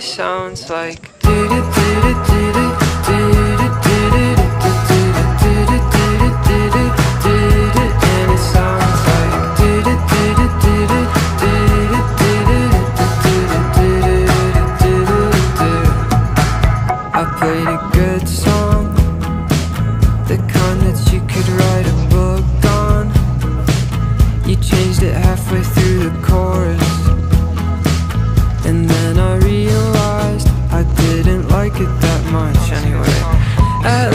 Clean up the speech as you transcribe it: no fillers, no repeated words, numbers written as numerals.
sounds like I played a good song, the kind that you could write a book on. You changed it halfway through the chorus, and then I realized I didn't like it that much anyway. At